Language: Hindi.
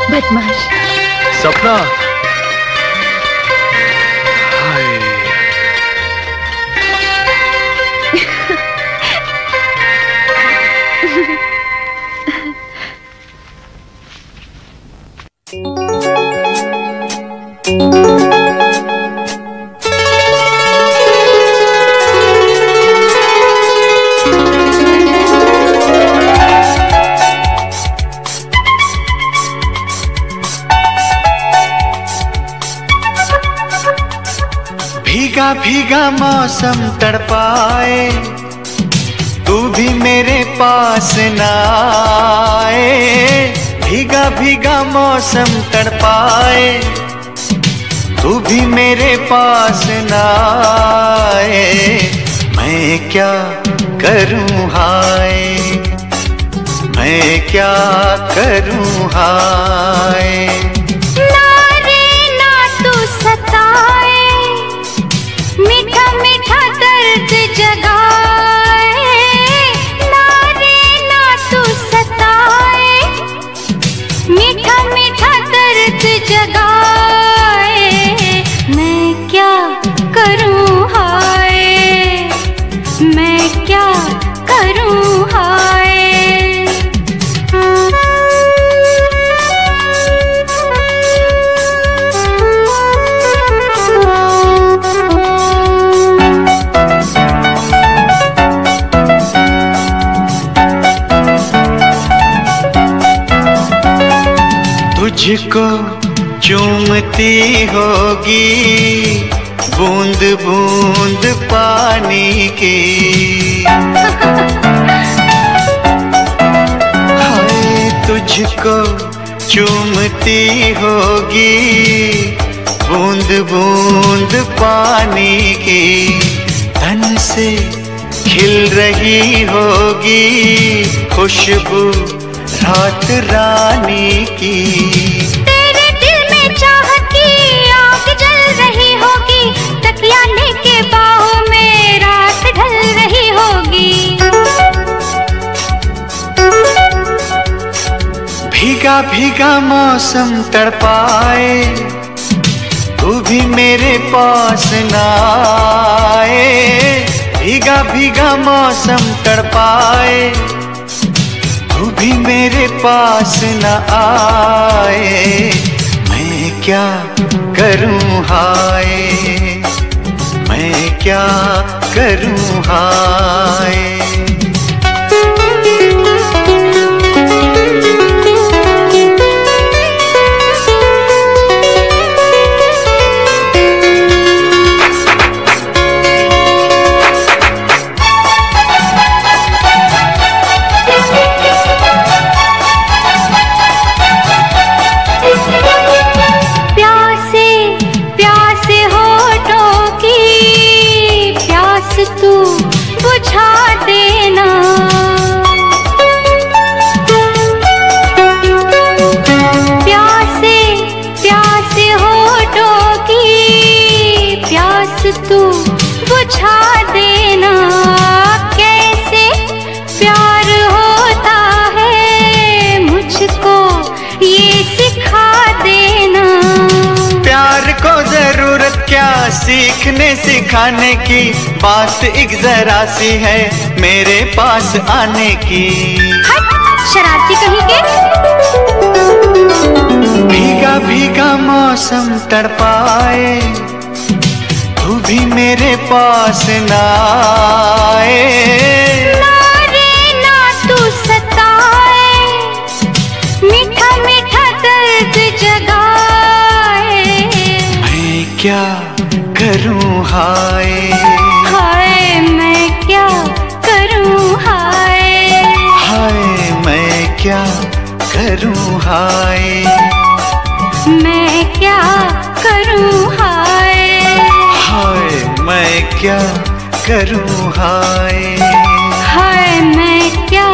बदमाश। सपना, हाय। भीगा भीगा मौसम तड़पाए, तू भी मेरे पास ना आए। भीगा भीगा मौसम तड़पाए, तू भी मेरे पास ना आए। मैं क्या करूं हाय, मैं क्या करूं हाय। ना रे ना तू सताए, मीठा मीठा दर्द जगाए। ना रे ना तू सताए, मीठा मीठा दर्द जगाए। मैं क्या करूं हाय, मैं क्या करूं हाय। तुझको चूमती होगी बूंद बूंद पानी की। हाय तुझको चूमती होगी बूंद बूंद पानी की। तन से खिल रही होगी खुशबू रात रानी की। तेरे दिल में चाहत की आग जल रही होगी, तकिया लेके बाहों में रात ढल रही होगी। भीगा भीगा मौसम तड़पाए, तू भी मेरे पास ना आए। भीगा भीगा मौसम तड़पाए, तू भी मेरे पास न आए। मैं क्या करूं हाय, मैं क्या करूं हाय। तू बुझा देना, प्यासे प्यासे होठों की प्यास तू बुझा देना। कैसे प्यार होता है मुझको ये सिखा देना। प्यार को जरूरत क्या सीखने सिखाने की, बात एक जरा सी है मेरे पास आने की। शरारती कहीं के। भीगा भीगा मौसम तड़पाए, तू भी मेरे पास ना आए। ना रे ना तू सताए, मीठा मीठा दर्द जगाए। मैं क्या करूं हाय, हाय मैं क्या करूं हाय। हाय मैं क्या करूं हाय। मैं क्या करूं हाय, हाय मैं क्या करूं हाय। हाय मैं क्या